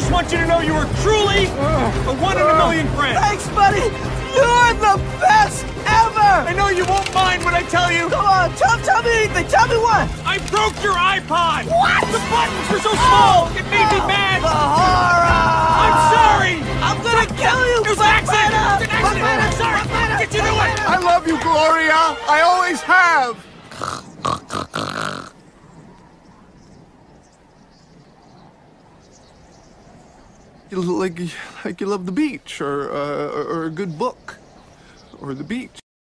just want you to know you are truly a one-in-a-million friend. Thanks, buddy. You're the best ever. I know you won't mind when I tell you. Come on, tell me anything. Tell me what. I broke your iPod. What? The buttons were so small. It made me mad. The horror. I'm sorry. I'm gonna kill you. It was an accident. It was an accident. I'm sorry. Did you do it? I love you, Gloria. I always have. Like you love the beach, or a good book, or the beach.